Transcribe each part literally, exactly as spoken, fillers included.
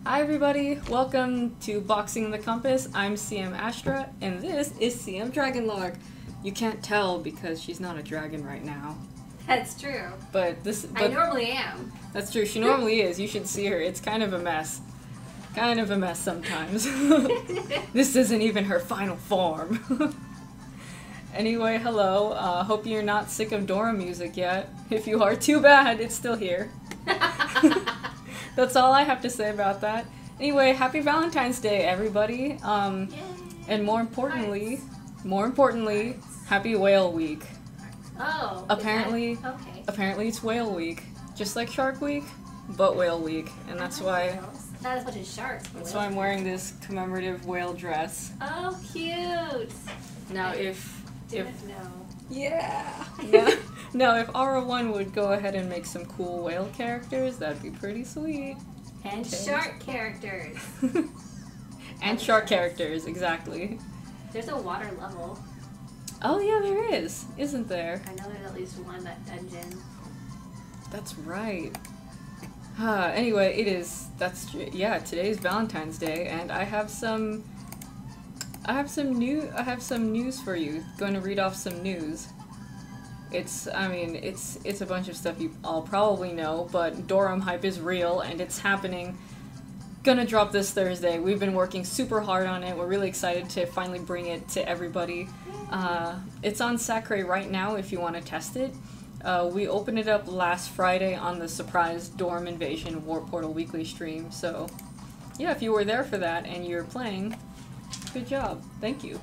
Hi everybody, welcome to Boxing the Compass. I'm C M Astra, and this is C M Dragonlark. You can't tell because she's not a dragon right now. That's true. But this, but I normally am. That's true. She normally is. You should see her. It's kind of a mess. Kind of a mess sometimes. This isn't even her final form. Anyway, hello. Uh, hope you're not sick of Dora music yet. If you are, too bad. It's still here. That's all I have to say about that. Anyway, happy Valentine's Day, everybody. Um, and more importantly, more importantly, happy Whale Week. Oh. Apparently, that, okay. apparently it's Whale Week, just like Shark Week, but Whale Week, and that's why. Not as much as sharks. That's why I'm wearing this commemorative whale dress. Oh, cute. Now, I if didn't if know. yeah, now, now if R O one would go ahead and make some cool whale characters, that'd be pretty sweet. And Okay. shark characters. And shark characters, exactly. There's a water level. Oh yeah, there is, isn't there? I know there's at least one that dungeon. That's right. Uh, anyway, it is, that's, yeah, today's Valentine's Day, and I have some, I have some new, I have some news for you. Going to read off some news. It's, I mean, it's, it's a bunch of stuff you all probably know, but Dorum hype is real, and it's happening. Gonna drop this Thursday. We've been working super hard on it. We're really excited to finally bring it to everybody. Uh, it's on Sakurai right now if you want to test it. Uh, we opened it up last Friday on the surprise Dorm Invasion War Portal weekly stream, so yeah, if you were there for that and you're playing, good job. Thank you.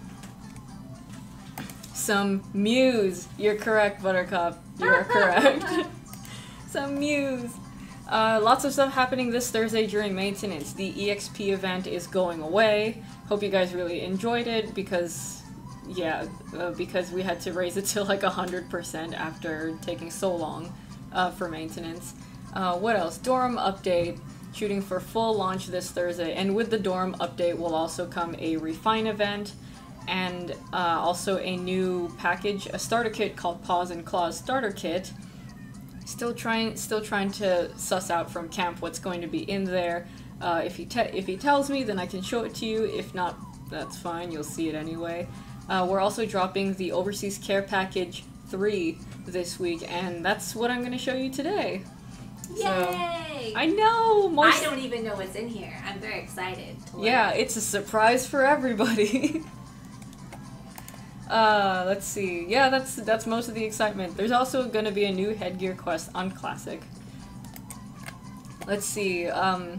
Some Muse. You're correct, Buttercup. You are correct. Some Muse. Uh, lots of stuff happening this Thursday during maintenance. The E X P event is going away. Hope you guys really enjoyed it because... Yeah, uh, because we had to raise it to like one hundred percent after taking so long uh, for maintenance. Uh, what else? Dorm update, shooting for full launch this Thursday, and with the Dorm update will also come a Refine event, and uh, also a new package, a starter kit called Paws and Claws Starter Kit. Still trying, still trying to suss out from Camp what's going to be in there. Uh, if he te if he tells me, then I can show it to you. If not, that's fine. You'll see it anyway. Uh, we're also dropping the Overseas Care Package three this week, and that's what I'm going to show you today. Yay! So, I know! Most I don't even know what's in here. I'm very excited to learn. Yeah, it's a surprise for everybody. uh, let's see. Yeah, that's that's most of the excitement. There's also going to be a new headgear quest on Classic. Let's see. Um,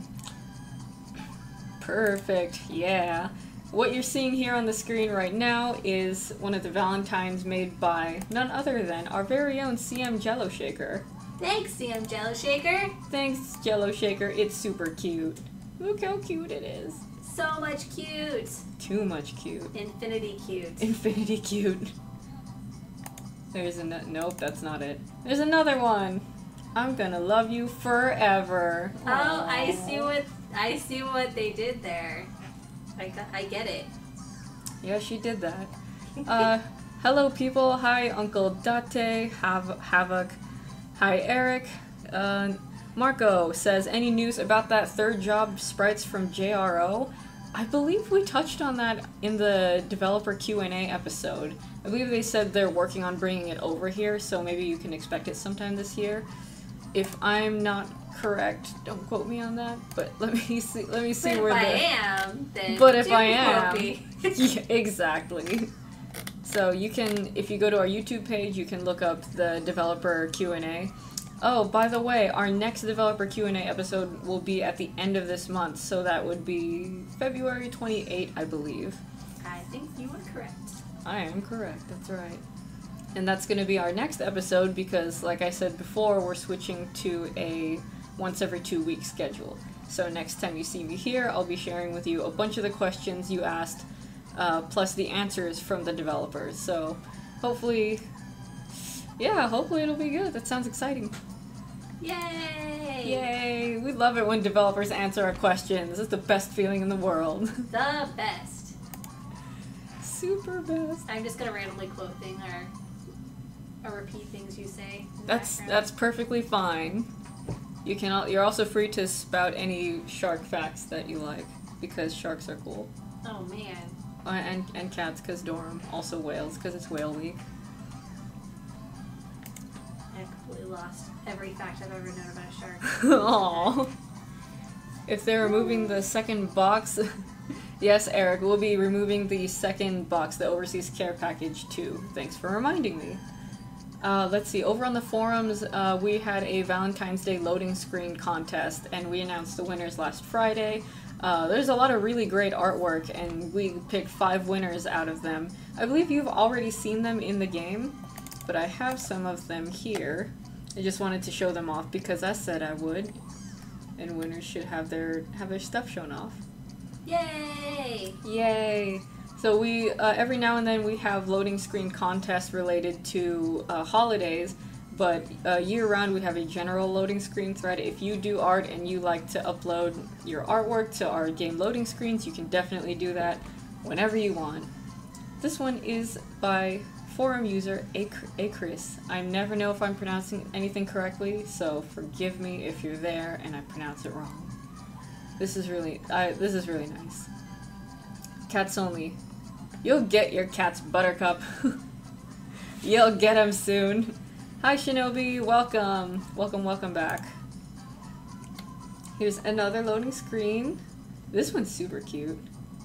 perfect. Yeah. What you're seeing here on the screen right now is one of the Valentines made by none other than our very own C M Jello Shaker. Thanks, C M Jello Shaker. Thanks, Jello Shaker. It's super cute. Look how cute it is. So much cute. Too much cute. Infinity cute. Infinity cute. There's a nope, that's not it. There's another one. I'm gonna love you forever. Oh, Aww. I see what I see what they did there. I, I get it. Yeah, she did that. Uh, hello people. Hi Uncle Date, Hav Havoc. Hi Eric. Uh, Marco says, any news about that third job sprites from J R O? I believe we touched on that in the developer Q and A episode. I believe they said they're working on bringing it over here, so maybe you can expect it sometime this year. If I'm not correct, don't quote me on that, but let me see let me see but where if the I am, then But if do I am quote me. yeah, exactly. So you can, if you go to our YouTube page, you can look up the developer Q and A. Oh, by the way, our next developer Q and A episode will be at the end of this month, so that would be February twenty-eighth, I believe. I think you are correct. I am correct, that's right. And that's going to be our next episode because, like I said before, we're switching to a once every two week schedule. So next time you see me here, I'll be sharing with you a bunch of the questions you asked, uh, plus the answers from the developers. So hopefully, yeah, hopefully it'll be good. That sounds exciting. Yay! Yay! We love it when developers answer our questions. It's the best feeling in the world. The best. Super best. I'm just gonna randomly quote things or, or repeat things you say. in the That's background. that's perfectly fine. You can. al- You're also free to spout any shark facts that you like, because sharks are cool. Oh man. Uh, and and cats, because Durham. Also whales, because it's whale week. I completely lost every fact I've ever known about a shark. Aww. If they're removing the second box, yes, Eric, we'll be removing the second box, the Overseas Care Package too. Thanks for reminding me. Uh, let's see, over on the forums, uh, we had a Valentine's Day loading screen contest, and we announced the winners last Friday. Uh, there's a lot of really great artwork, and we picked five winners out of them. I believe you've already seen them in the game, but I have some of them here. I just wanted to show them off because I said I would, and winners should have their have their stuff shown off. Yay! Yay! So we, uh, every now and then we have loading screen contests related to uh, holidays, but uh, year-round we have a general loading screen thread. If you do art and you like to upload your artwork to our game loading screens, you can definitely do that whenever you want. This one is by forum user Acris. I never know if I'm pronouncing anything correctly, so forgive me if you're there and I pronounce it wrong. This is really, I, this is really nice. Cats only. You'll get your cat's Buttercup. You'll get him soon. Hi Shinobi, welcome. Welcome, welcome back. Here's another loading screen. This one's super cute.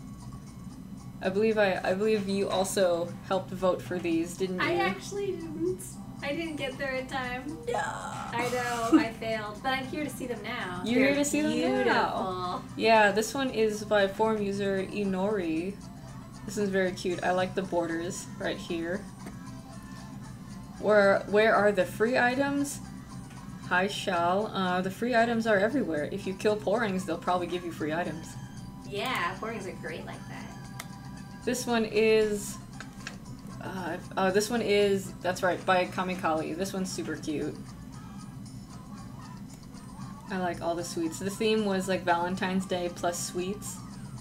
I believe I I believe you also helped vote for these, didn't you? I actually didn't. I didn't get there in time. No. I know, I failed. But I'm here to see them now. You're They're here to see them beautiful. now. Yeah, this one is by forum user Inori. This is very cute. I like the borders right here. Where where are the free items? Hi Shal. Uh, the free items are everywhere. If you kill porings, they'll probably give you free items. Yeah, porings are great like that. This one is... Uh, uh, this one is... That's right, by Kamikali. This one's super cute. I like all the sweets. The theme was like Valentine's Day plus sweets.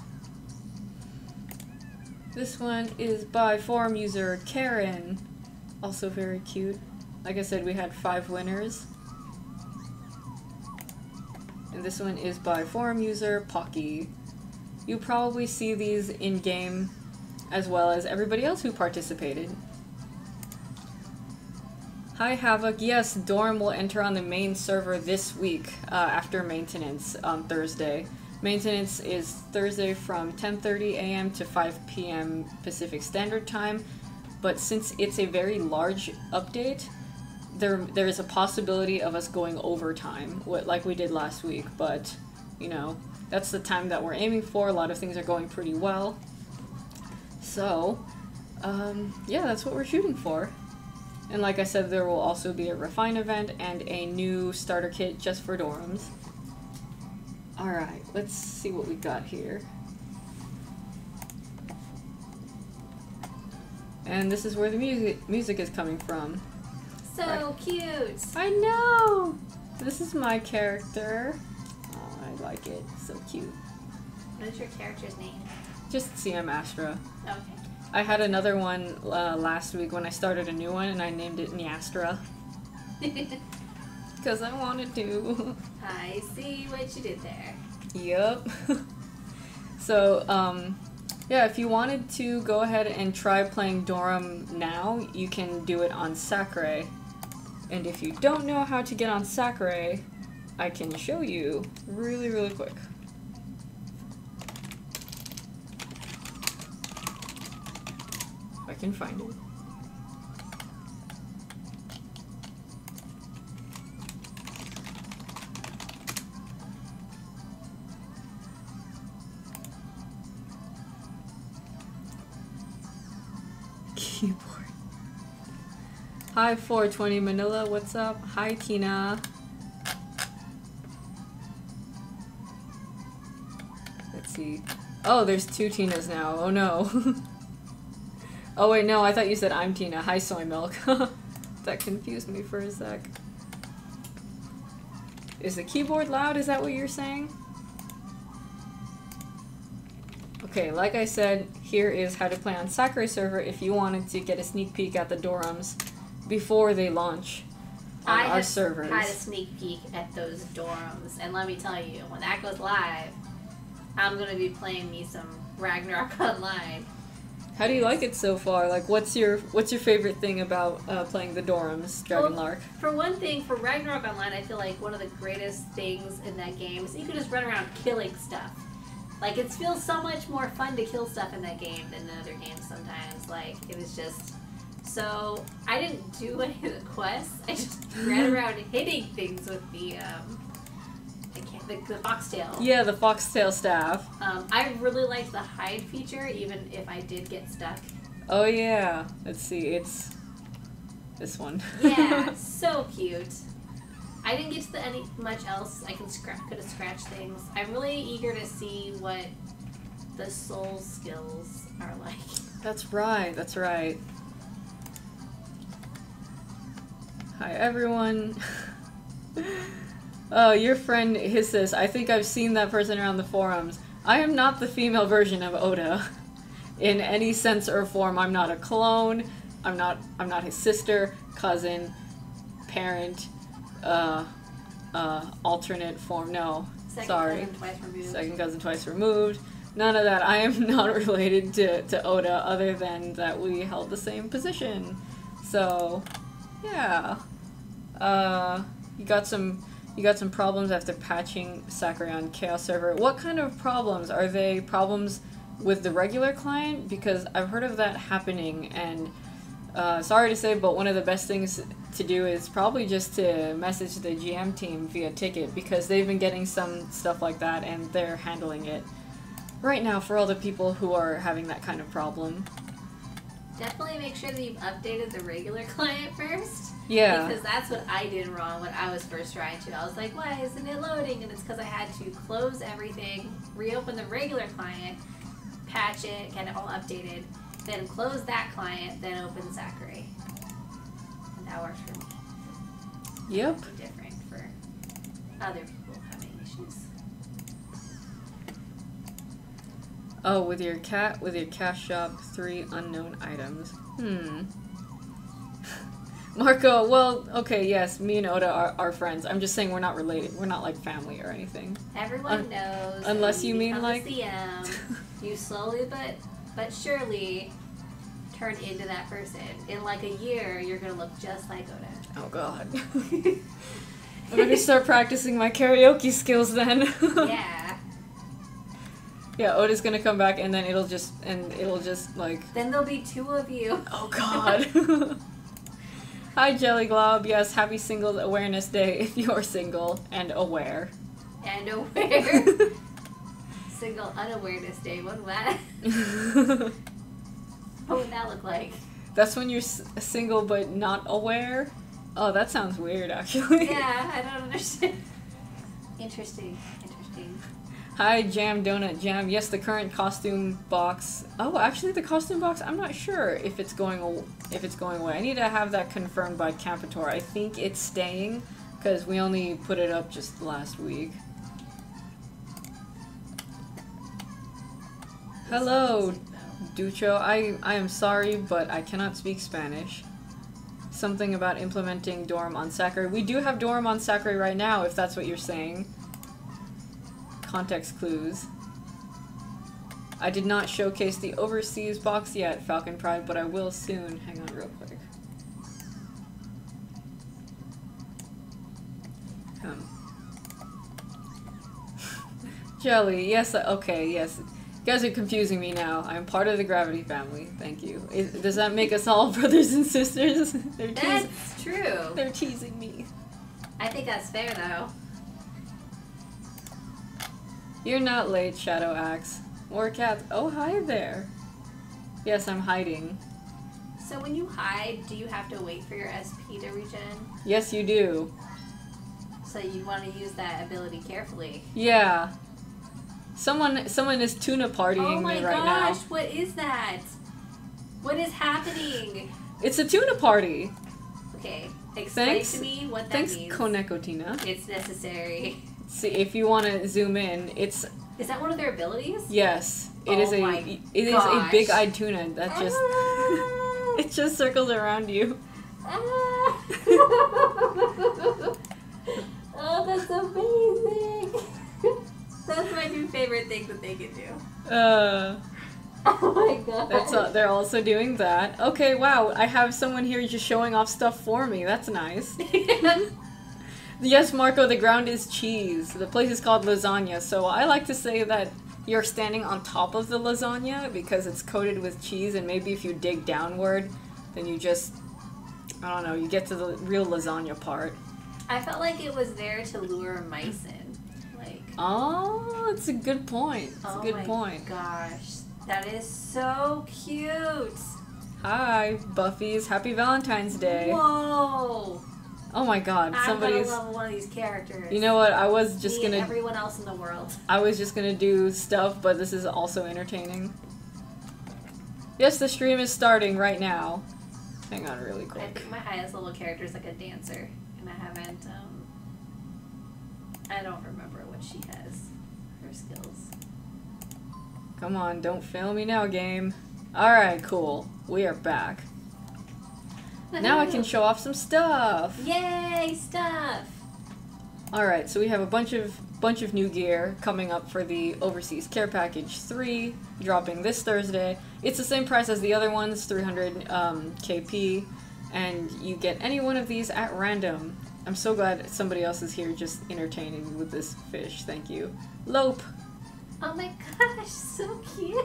This one is by forum user Karen. Also very cute. Like I said, we had five winners. And this one is by forum user Pocky. You probably see these in-game as well as everybody else who participated. Hi Havoc. Yes, Dorm will enter on the main server this week uh, after maintenance on Thursday. Maintenance is Thursday from ten thirty a m to five p m Pacific Standard Time, but since it's a very large update, there there is a possibility of us going overtime, like we did last week, but, you know, that's the time that we're aiming for. A lot of things are going pretty well. So, um, yeah, that's what we're shooting for. And like I said, there will also be a Refine event and a new starter kit just for dorms. Alright, let's see what we got here. And this is where the music music is coming from. So right. Cute! I know! This is my character. Oh, I like it. So cute. What is your character's name? Just C M Astra. Okay. I had another one uh, last week when I started a new one, and I named it Nyastra. Because I wanted to. I see what you did there. Yup. So, um, yeah, if you wanted to go ahead and try playing Dorum now, you can do it on Sakurai. And if you don't know how to get on Sakurai, I can show you really, really quick. If I can find it. Keyboard. Hi four twenty Manila, what's up? Hi Tina. Let's see. Oh, there's two Tinas now. Oh no. Oh wait, no, I thought you said I'm Tina. Hi Soy Milk. That confused me for a sec. Is the keyboard loud? Is that what you're saying? Okay, like I said, here is how to play on Sakurai server if you wanted to get a sneak peek at the dorums before they launch. on I our have servers. had a sneak peek at those dorms, and let me tell you, when that goes live, I'm gonna be playing me some Ragnarok Online. How do you like it so far? Like, what's your what's your favorite thing about uh, playing the dorms, Dragon Well, Lark? For one thing, for Ragnarok Online, I feel like one of the greatest things in that game is that you can just run around killing stuff. Like, it feels so much more fun to kill stuff in that game than in other games sometimes. Like, it was just... So, I didn't do any of the quests. I just ran around hitting things with the, um... I can't, the, the foxtail. Yeah, the foxtail staff. Um, I really liked the hide feature, even if I did get stuck. Oh yeah. Let's see, it's this one. Yeah, so cute. I didn't get to the any much else. I can scratch, could have scratched things. I'm really eager to see what the soul skills are like. That's right, that's right. Hi everyone. Oh, your friend hisses. I think I've seen that person around the forums. I am not the female version of Oda. In any sense or form. I'm not a clone. I'm not I'm not his sister, cousin, parent, uh, uh, alternate form. No. Second Sorry. cousin twice removed. Second cousin twice removed. None of that. I am not related to, to Oda other than that we held the same position. So, yeah. Uh, you got some you got some problems after patching Sakurai on Chaos server. What kind of problems? Are they problems with the regular client? Because I've heard of that happening, and uh, sorry to say, but one of the best things to do is probably just to message the G M team via ticket, because they've been getting some stuff like that and they're handling it right now for all the people who are having that kind of problem. Definitely make sure that you've updated the regular client first. Yeah. Because that's what I did wrong when I was first trying to. I was like, why isn't it loading? And it's because I had to close everything, reopen the regular client, patch it, get it all updated, then close that client, then open Sakurai. And that works for me. Yep. It'll be different for other people having issues. Oh, with your cat, with your cash shop, three unknown items. Hmm. Marco, well, okay, yes, me and Oda are, are friends. I'm just saying we're not related. We're not like family or anything. Everyone Un knows. Unless you mean become like... a C M, you slowly but but surely turn into that person. In like a year, you're gonna look just like Oda. Oh god. I'm gonna start practicing my karaoke skills then. Yeah. Yeah, Oda's gonna come back and then it'll just, and it'll just like... Then there'll be two of you. Oh god. Hi Jelly Glob, yes, happy Singles Awareness Day if you're single and aware. And aware. Single unawareness day, what would that? What would that look like? That's when you're s single but not aware? Oh, that sounds weird actually. Yeah, I don't understand. Interesting, interesting. Hi Jam Donut Jam, yes, the current costume box. Oh, actually the costume box, I'm not sure if it's going aw if it's going away. I need to have that confirmed by Capitor. I think it's staying because we only put it up just last week. Hello, Ducho. I, I am sorry, but I cannot speak Spanish. Something about implementing Dorm on Sakurai. We do have Dorm on Sakurai right now, if that's what you're saying. Context clues. I did not showcase the overseas box yet, Falcon Pride, but I will soon. Hang on real quick. Um. Jelly, yes, okay, yes. You guys are confusing me now. I'm part of the Gravity family. Thank you. Is, does that make us all brothers and sisters? They're That's true. They're teasing me. I think that's fair though. You're not late, Shadow Axe. More cats. Oh, hi there. Yes, I'm hiding. So when you hide, do you have to wait for your S P to regen? Yes, you do. So you want to use that ability carefully. Yeah. Someone someone is tuna partying oh my me right gosh, now. what is that? What is happening? It's a tuna party. Okay, explain Thanks, to me what that thanks, means. Koneko Tina. It's necessary. See, if you want to zoom in, it's... Is that one of their abilities? Yes. It Oh is a my it is a gosh. big-eyed tuna that just... it just circles around you. Ah. Oh, that's amazing! That's my new favorite thing that they can do. Uh, oh my god. That's all, they're also doing that. Okay, wow, I have someone here just showing off stuff for me. That's nice. Yes, Marco, the ground is cheese. The place is called lasagna, so I like to say that you're standing on top of the lasagna because it's coated with cheese, and maybe if you dig downward, then you just, I don't know, you get to the real lasagna part. I felt like it was there to lure mice in. Like, oh, it's a good point. It's oh a good my point. Gosh, that is so cute. Hi, Buffy's. Happy Valentine's Day. Whoa. Oh my god, I'm somebody's... gonna love one of these characters. You know what, I was just Me gonna... and everyone else in the world. I was just gonna do stuff, but this is also entertaining. Yes, the stream is starting right now. Hang on really quick. I think my highest level character is like a dancer, and I haven't, um... I don't remember what she has. Her skills. Come on, don't fail me now, game. Alright, cool. We are back. Now I can show off some stuff! Yay, stuff! Alright, so we have a bunch of bunch of new gear coming up for the Overseas Care Package three, dropping this Thursday. It's the same price as the other ones, three hundred um, K P, and you get any one of these at random. I'm so glad somebody else is here just entertaining me with this fish, thank you. Lope! Oh my gosh, so cute!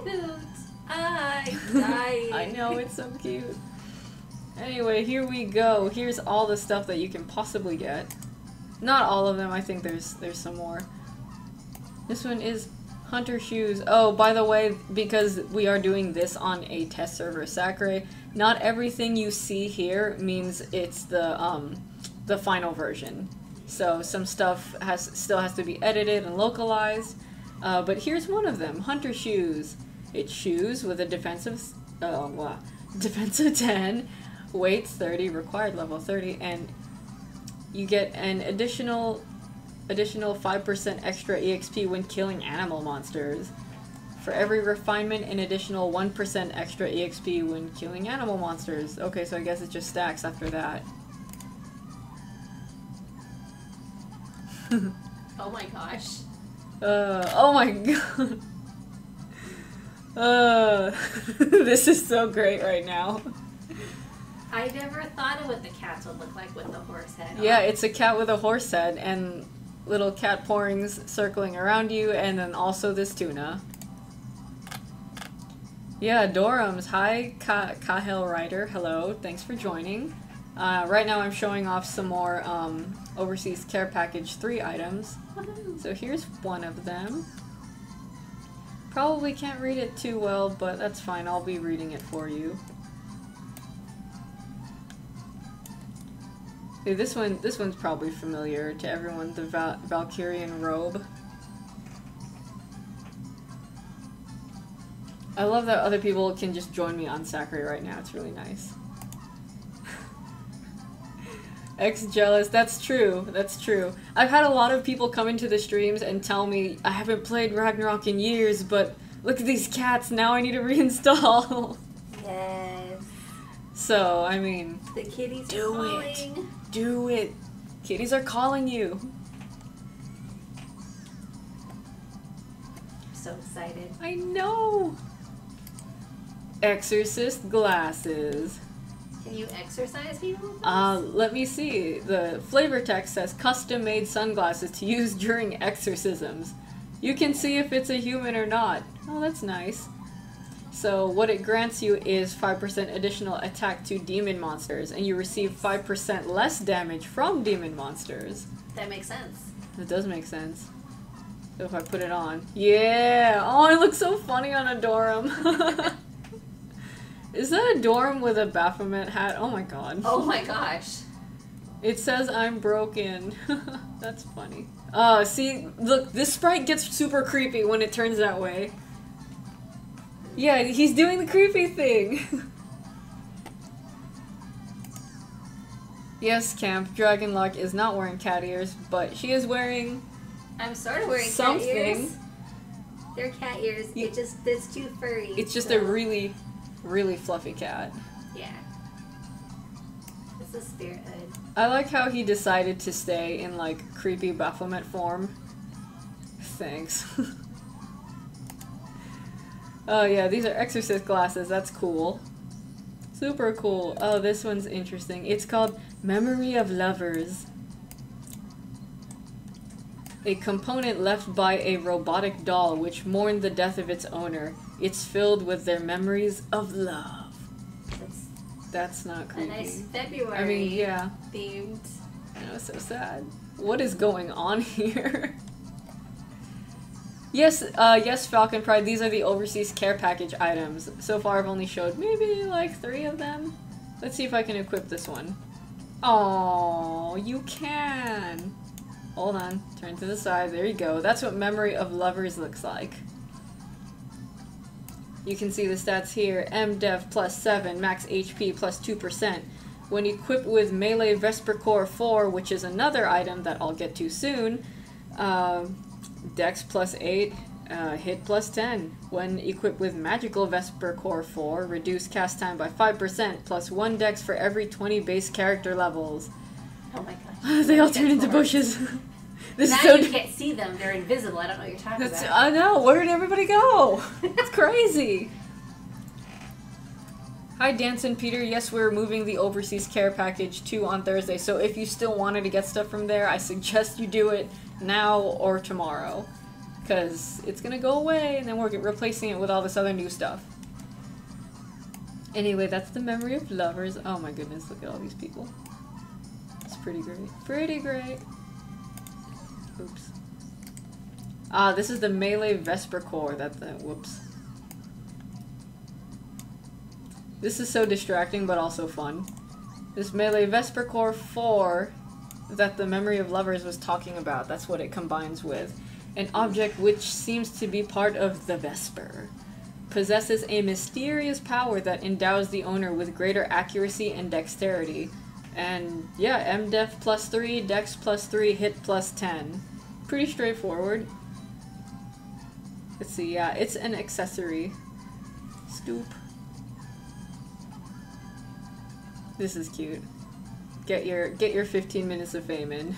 I'm dying. I know, it's so cute. Anyway, here we go. Here's all the stuff that you can possibly get. Not all of them, I think there's there's some more. This one is Hunter Shoes. Oh, by the way, because we are doing this on a test server, Sakurai, not everything you see here means it's the um the final version. So some stuff has still has to be edited and localized. Uh, but here's one of them, Hunter Shoes. It's shoes with a defensive oh wow. Defensive ten. Weight thirty, required level thirty, and you get an additional additional five percent extra E X P when killing animal monsters. For every refinement, an additional one percent extra E X P when killing animal monsters. Okay, so I guess it just stacks after that. Oh my gosh. Uh, oh my god. Uh, this is so great right now. I never thought of what the cats would look like with the horse head on. Yeah, it's a cat with a horse head and little cat pourings circling around you, and then also this tuna. Yeah, Dorums. Hi, Ka Kahel Rider. Hello. Thanks for joining. Uh, right now I'm showing off some more um, Overseas Care Package three items. So here's one of them. Probably can't read it too well, but that's fine. I'll be reading it for you. Hey, this one, this one's probably familiar to everyone. The Val Valkyrian robe. I love that other people can just join me on Sakurai right now. It's really nice. Ex jealous. That's true. That's true. I've had a lot of people come into the streams and tell me I haven't played Ragnarok in years, but look at these cats. Now I need to reinstall. Yes. So I mean, The kitties do are it. calling. Do it. Kitties are calling you. I'm so excited. I know. Exorcist glasses. Can you exercise people? with Uh, those? let me see. The flavor text says custom-made sunglasses to use during exorcisms. You can see if it's a human or not. Oh, that's nice. So what it grants you is five percent additional attack to demon monsters, and you receive five percent less damage from demon monsters. That makes sense. That does make sense. So if I put it on. Yeah! Oh, it looks so funny on a Dorum. Is that a Dorum with a Baphomet hat? Oh my god. Oh my gosh. It says I'm broken. That's funny. Oh, see, look, this sprite gets super creepy when it turns that way. Yeah, he's doing the creepy thing. Yes, Camp, Dragonlock is not wearing cat ears, but she is wearing I'm sort of wearing something. cat ears. They're cat ears. You- It just it's too furry. It's just so- a really, really fluffy cat. Yeah. It's a spirit hood. I like how he decided to stay in, like, creepy Baphomet form. Thanks. Oh yeah, these are exorcist glasses, that's cool. Super cool. Oh, this one's interesting. It's called Memory of Lovers. A component left by a robotic doll which mourned the death of its owner. It's filled with their memories of love. That's, That's not creepy. a nice February I mean, yeah. themed. I know, so sad. What is going on here? Yes, uh, yes, Falcon Pride, these are the overseas care package items. So far I've only showed maybe like three of them. Let's see if I can equip this one. Oh, you can! Hold on, turn to the side, there you go. That's what Memory of Lovers looks like. You can see the stats here. M Dev plus seven, max H P plus two percent. When equipped with Melee Vesper Core four, which is another item that I'll get to soon, uh, Dex plus eight, uh, hit plus ten. When equipped with Magical Vesper Core four, reduce cast time by five percent, plus one Dex for every twenty base character levels. Oh my gosh. They all turn into bushes. This now is so you can't see them, they're invisible, I don't know what you're talking That's, about. I know, where did everybody go? It's crazy. Hi Danson Peter, yes we're moving the overseas care package to on Thursday, so if you still wanted to get stuff from there, I suggest you do it now or tomorrow. Because it's gonna go away and then we're replacing it with all this other new stuff. Anyway, that's the Memory of Lovers. Oh my goodness, look at all these people. It's pretty great. Pretty great. Oops. Ah, this is the Melee Vesper Core. That the whoops. This is so distracting, but also fun. This Melee Vesper Core four that the Memory of Lovers was talking about. That's what it combines with. An object which seems to be part of the Vesper. Possesses a mysterious power that endows the owner with greater accuracy and dexterity. And yeah, M Def plus three, Dex plus three, Hit plus ten. Pretty straightforward. Let's see, yeah, it's an accessory. Stoop. This is cute. Get your get your fifteen minutes of fame in.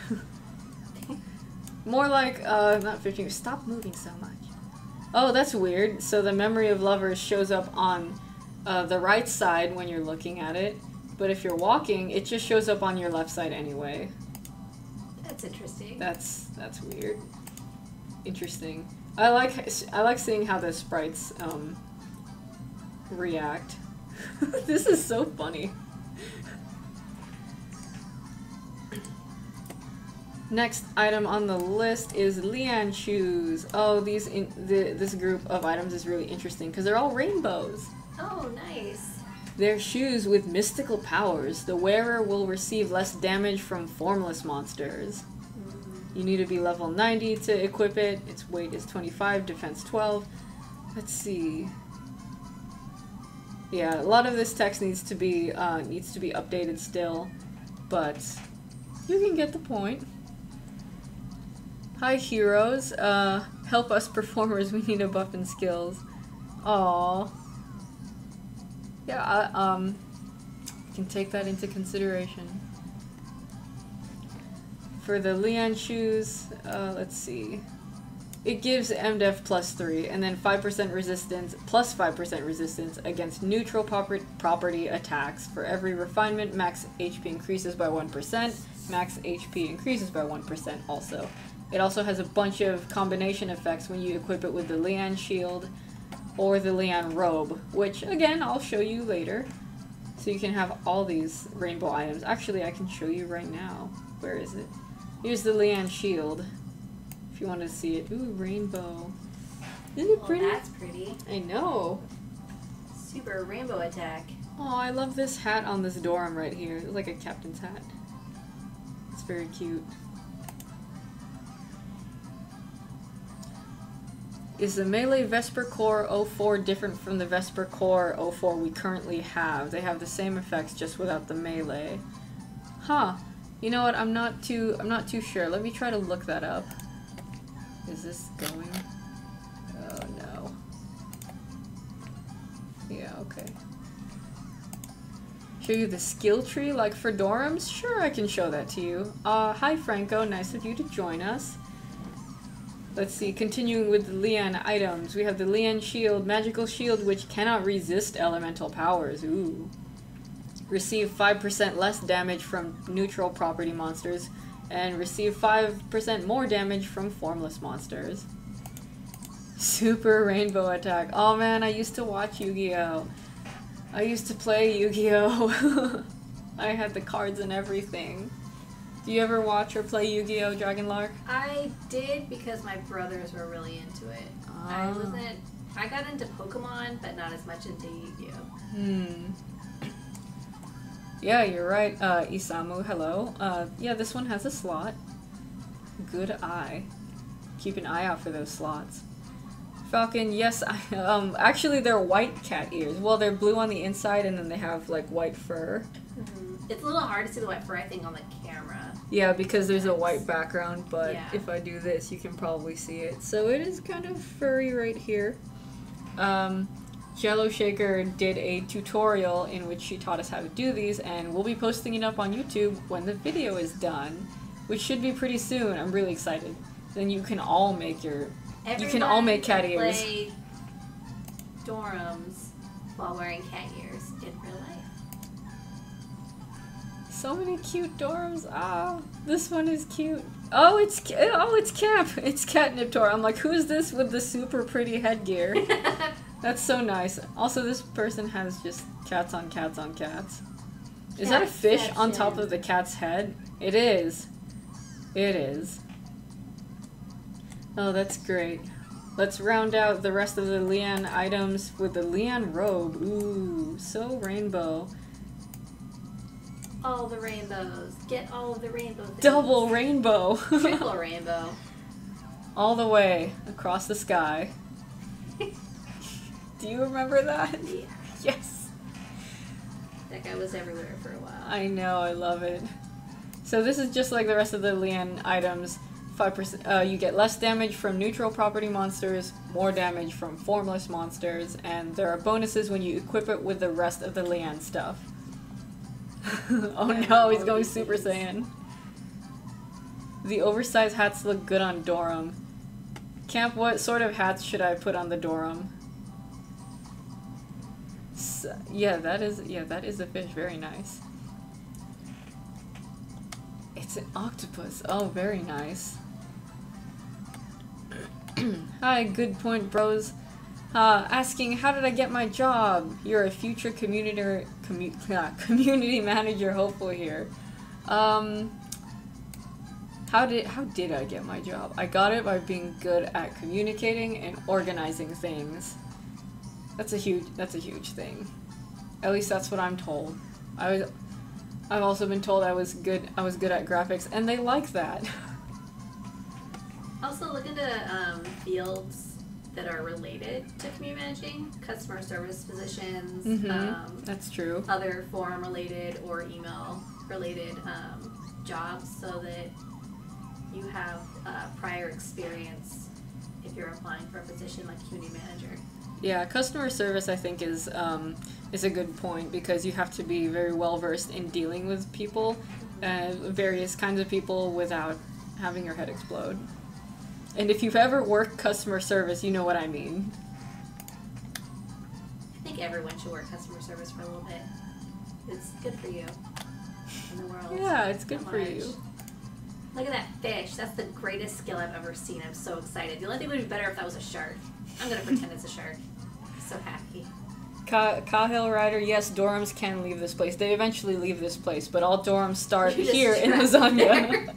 More like, uh, not fifteen, stop moving so much. Oh, that's weird. So the Memory of Lovers shows up on uh, the right side when you're looking at it. But if you're walking, it just shows up on your left side anyway. That's interesting. That's that's weird. Interesting. I like I like seeing how the sprites um, react. This is so funny. Next item on the list is Leanne shoes. Oh, these in the this group of items is really interesting because they're all rainbows. Oh, nice. They're shoes with mystical powers. The wearer will receive less damage from formless monsters. Mm. You need to be level ninety to equip it. Its weight is twenty-five, defense twelve. Let's see. Yeah, a lot of this text needs to be uh, needs to be updated still, but you can get the point. Hi heroes, uh, help us performers, we need a buff in skills. Aww. Yeah, I um, can take that into consideration. For the Leanne shoes, uh, let's see. It gives M Def plus three, and then five percent resistance, plus five percent resistance against neutral proper property attacks. For every refinement, max H P increases by one percent. Max H P increases by one percent also. It also has a bunch of combination effects when you equip it with the Leanne shield or the Leanne robe, which again I'll show you later. So you can have all these rainbow items. Actually, I can show you right now. Where is it? Here's the Leanne shield. If you want to see it. Ooh, rainbow. Isn't it pretty? Oh, that's pretty. I know. Super rainbow attack. Oh, I love this hat on this dorm right here. It's like a captain's hat. It's very cute. Is the Melee Vesper Core oh four different from the Vesper Core oh four we currently have? They have the same effects, just without the melee. Huh. You know what? I'm not too I'm not too sure. Let me try to look that up. Is this going? Oh no. Yeah, okay. Show you the skill tree like for Dorms? Sure, I can show that to you. Uh, hi Franco, nice of you to join us. Let's see, continuing with the Leon items. We have the Leon shield, magical shield which cannot resist elemental powers. Ooh. Receive five percent less damage from neutral property monsters, and receive five percent more damage from formless monsters. Super rainbow attack. Oh man, I used to watch Yu-Gi-Oh! I used to play Yu-Gi-Oh! I had the cards and everything. Do you ever watch or play Yu-Gi-Oh! Dragonlark? I did because my brothers were really into it. Oh. I wasn't... I got into Pokemon, but not as much into Yu-Gi-Oh! Hmm. Yeah, you're right, uh, Isamu, hello. Uh, yeah, this one has a slot. Good eye. Keep an eye out for those slots. Falcon, yes, I, um, actually they're white cat ears. Well, they're blue on the inside and then they have, like, white fur. Mm-hmm. It's a little hard to see the white fur, I think, on the camera. Yeah, because there's a white background, but yeah. if I do this, you can probably see it. So it is kind of furry right here. Um... Jello Shaker did a tutorial in which she taught us how to do these, and we'll be posting it up on YouTube when the video is done, which should be pretty soon. I'm really excited. Then you can all make your... Everyone you can all make cat ears. Play Dorms while wearing cat ears in real life. So many cute Dorms. Ah, this one is cute. Oh, it's oh, it's Camp. It's Catnip Tor. I'm like, who is this with the super pretty headgear? That's so nice. Also, this person has just cats on cats on cats. Is that a fish on top of the cat's head? It is. It is. Oh, that's great. Let's round out the rest of the Leon items with the Leon robe. Ooh, so rainbow. All the rainbows. Get all of the rainbow things. Double rainbow. Triple rainbow. All the way across the sky. Do you remember that? Yeah. Yes. That guy was everywhere for a while. I know, I love it. So this is just like the rest of the Leon items. five percent, uh, you get less damage from neutral property monsters, more damage from formless monsters, and there are bonuses when you equip it with the rest of the Leon stuff. Oh no, he's going Super Saiyan. The oversized hats look good on Dorum. Camp, what sort of hats should I put on the Dorum? So, yeah, that is yeah, that is a fish. Very nice. It's an octopus. Oh, very nice. Hi, good point, bros. Uh, asking, how did I get my job? You're a future community commu uh, community manager hopeful here. Um, how did how did I get my job? I got it by being good at communicating and organizing things. That's a huge that's a huge thing. At least that's what I'm told. I was I've also been told I was good I was good at graphics, and they like that. Also, look into um, fields that are related to community managing, customer service positions, Mm-hmm. um, That's true. other forum related or email related um, jobs, so that you have uh, prior experience if you're applying for a position like community manager. Yeah, customer service I think is um, is a good point, because you have to be very well versed in dealing with people, uh, various kinds of people, without having your head explode. And if you've ever worked customer service, you know what I mean. I think everyone should work customer service for a little bit. It's good for you in the world. Yeah, it's good so for much. you. Look at that fish. That's the greatest skill I've ever seen. I'm so excited. The only thing would be better if that was a shark. I'm going to pretend it's a shark. So happy. Ka Cahill Rider, yes, Dorms can leave this place. They eventually leave this place, but all Dorms start here in Lasagna.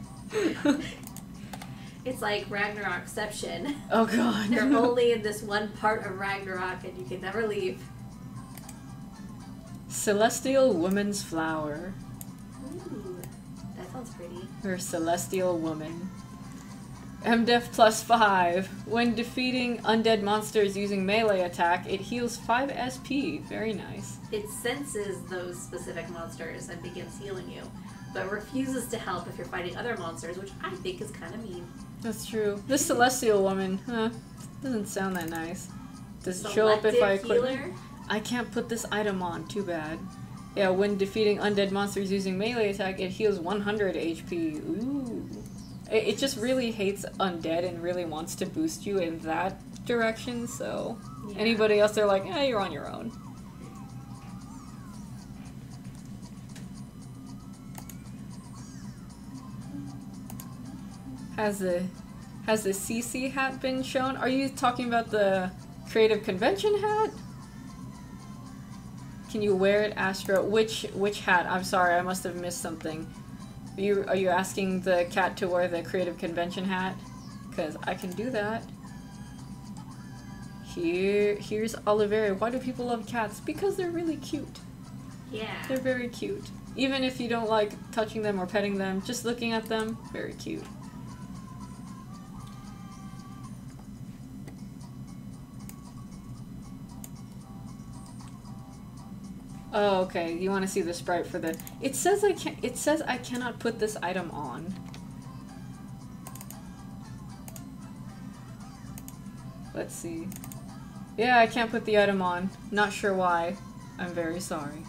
It's like Ragnarokception. Oh god. They're only in this one part of Ragnarok and you can never leave. Celestial Woman's Flower. Ooh, that sounds pretty. Or Celestial Woman. M def plus five. When defeating undead monsters using melee attack, it heals five S P. Very nice. It senses those specific monsters and begins healing you, but refuses to help if you're fighting other monsters, which I think is kind of mean. That's true. This Celestial Woman, huh, doesn't sound that nice. Does it show up if I equip? Healer? I can't put this item on, too bad. Yeah, when defeating undead monsters using melee attack, it heals one hundred H P. Ooh. It, it just really hates undead and really wants to boost you in that direction, so... Yeah. Anybody else, they're like, eh, you're on your own. Has the... Has the C C hat been shown? Are you talking about the Creative Convention hat? Can you wear it, Astra? Which which hat? I'm sorry, I must have missed something. Are you, are you asking the cat to wear the Creative Convention hat? Because I can do that. Here, here's Oliveri. Why do people love cats? Because they're really cute. Yeah. They're very cute. Even if you don't like touching them or petting them, just looking at them, very cute. Oh, okay. You want to see the sprite for the... It says I can. It says I cannot put this item on. Let's see. Yeah, I can't put the item on. Not sure why. I'm very sorry.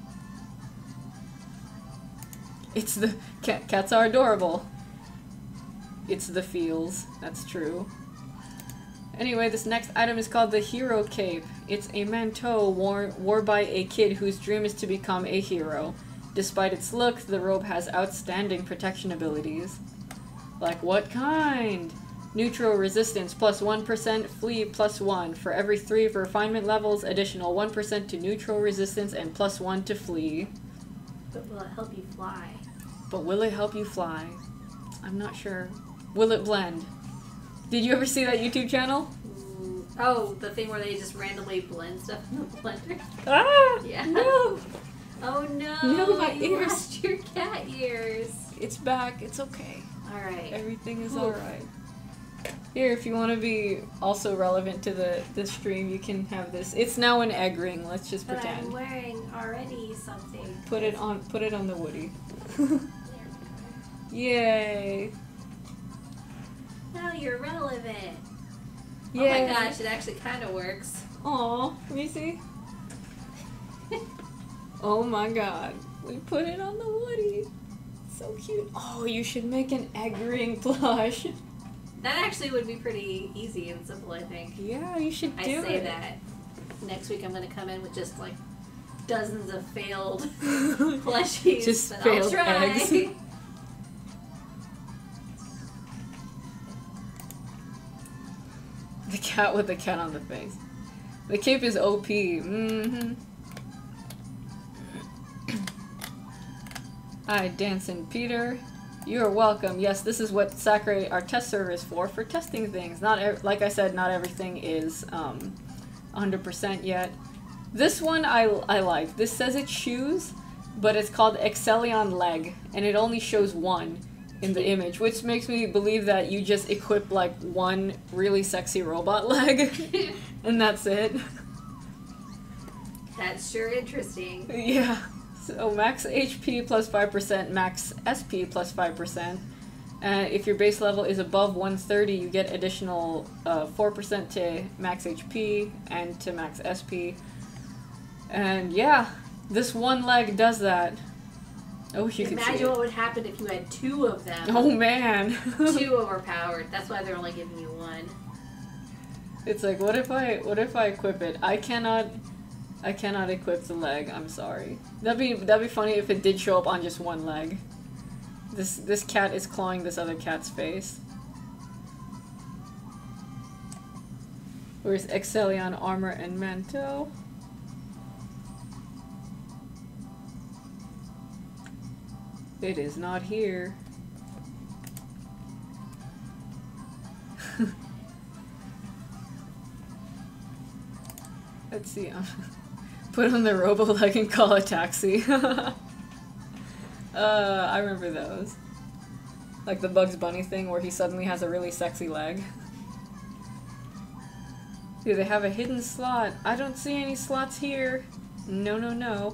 It's the... Cat, cats are adorable. It's the feels. That's true. Anyway, this next item is called the Hero Cape. It's a manteau worn, worn by a kid whose dream is to become a hero. Despite its look, the robe has outstanding protection abilities. Like what kind? Neutral resistance plus one percent, flee plus one. For every three refinement levels, additional one percent to neutral resistance and plus one to flee. But will it help you fly? But will it help you fly? I'm not sure. Will it blend? Did you ever see that YouTube channel? Mm, oh, the thing where they just randomly blend stuff in the blender? Ah! Yeah. No! Oh no! No, my you ears! lost your cat ears! It's back. It's okay. Alright. Everything is Oof. alright. Here, if you want to be also relevant to the, the stream, you can have this. It's now an egg ring. Let's just But pretend. I'm wearing already something. Put it on. Put it on the Woody. Yay! Now you're relevant. Yay. Oh my gosh, it actually kind of works. Aw, let me see. Oh my god, we put it on the Woody. So cute. Oh, you should make an egg ring plush. That actually would be pretty easy and simple, I think. Yeah, you should do I it. say that. Next week I'm going to come in with just like dozens of failed plushies. Just but failed I'll try. eggs. The cat with the cat on the face. The cape is O P. Mm-hmm. Hi, Dancing Peter. You are welcome. Yes, this is what Sakurai, our test server, is for, for testing things. Not ev like I said, not everything is um, one hundred percent yet. This one I, I like. This says it's shoes, but it's called Excellion Leg, and it only shows one in the image, which makes me believe that you just equip like one really sexy robot leg, and that's it. That's sure interesting. Yeah. So max H P plus five percent, max S P plus five percent. Uh, if your base level is above one thirty, you get additional uh, four percent to max H P and to max S P. And yeah, this one leg does that. I wish you could see Imagine it. what would happen if you had two of them. Oh man. Two overpowered. That's why they're only giving you one. It's like, what if I, what if I equip it? I cannot, I cannot equip the leg. I'm sorry. That'd be, that'd be funny if it did show up on just one leg. This, this cat is clawing this other cat's face. Where's Excellion armor and manteau? It is not here. Let's see. Um, put on the robo leg and call a taxi. uh, I remember those. Like the Bugs Bunny thing where he suddenly has a really sexy leg. Do they have a hidden slot? I don't see any slots here. No, no, no.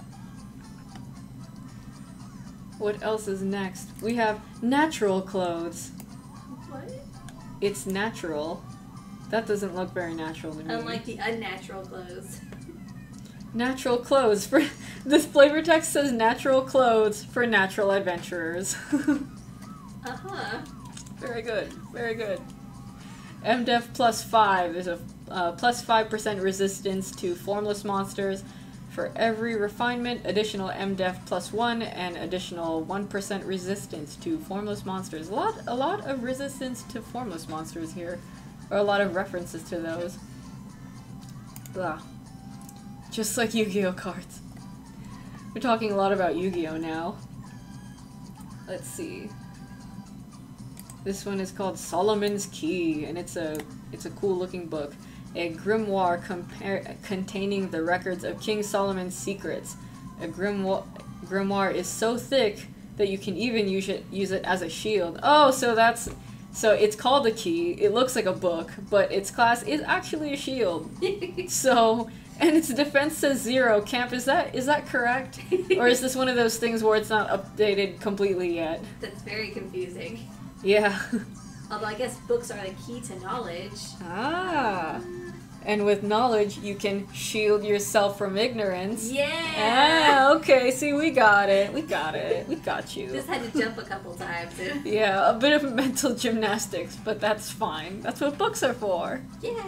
What else is next? We have natural clothes. What? It's natural. That doesn't look very natural to me. Unlike the unnatural clothes. Natural clothes for this flavor text says natural clothes for natural adventurers. Uh-huh. Very good. Very good. M def plus five. There's a uh, plus five percent resistance to formless monsters. For every refinement, additional M def plus one and additional one percent resistance to formless monsters. A lot, a lot of resistance to formless monsters here. Or a lot of references to those. Blah. Just like Yu-Gi-Oh cards. We're talking a lot about Yu-Gi-Oh now. Let's see. This one is called Solomon's Key, and it's a it's a cool looking book. A grimoire compare, containing the records of King Solomon's secrets. A grimoire, grimoire is so thick that you can even use it use it as a shield. Oh, so that's so it's called a key. It looks like a book, but its class is actually a shield. So, and its defense says zero. Camp, is that is that correct? Or is this one of those things where it's not updated completely yet? That's very confusing. Yeah. Although I guess books are the key to knowledge. Ah. And with knowledge, you can shield yourself from ignorance. Yeah! Ah, okay, see, we got it. We got it. We got you. Just had to jump a couple times. Yeah, a bit of mental gymnastics, but that's fine. That's what books are for. Yeah!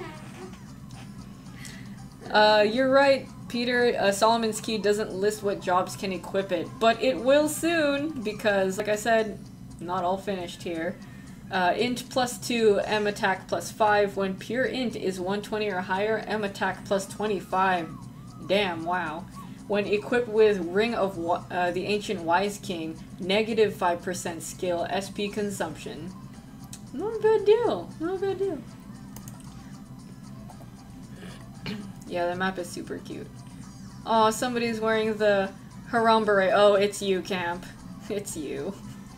Uh, you're right, Peter. Uh, Solomon's Key doesn't list what jobs can equip it, but it will soon, because, like I said, not all finished here. Uh, int plus two, M attack plus five. When pure int is one twenty or higher, M attack plus twenty-five. Damn, wow. When equipped with Ring of Wa uh, the Ancient Wise King, negative five percent skill, S P consumption. Not a bad deal. Not a bad deal. Yeah, the map is super cute. Oh, somebody's wearing the Haram Beret. Oh, it's you, Camp. It's you.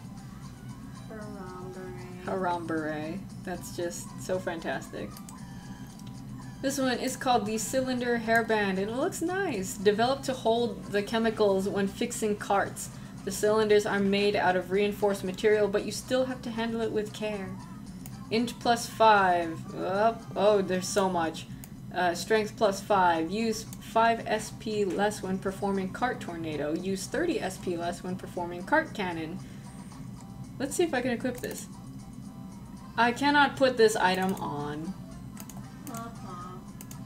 Haram Beret. That's just so fantastic. This one is called the Cylinder Hairband, and it looks nice. Developed to hold the chemicals when fixing carts. The cylinders are made out of reinforced material, but you still have to handle it with care. Int plus five. Oh, oh there's so much. Uh, strength plus five. Use five S P less when performing Cart Tornado. Use thirty S P less when performing Cart Cannon. Let's see if I can equip this. I cannot put this item on. Uh-huh.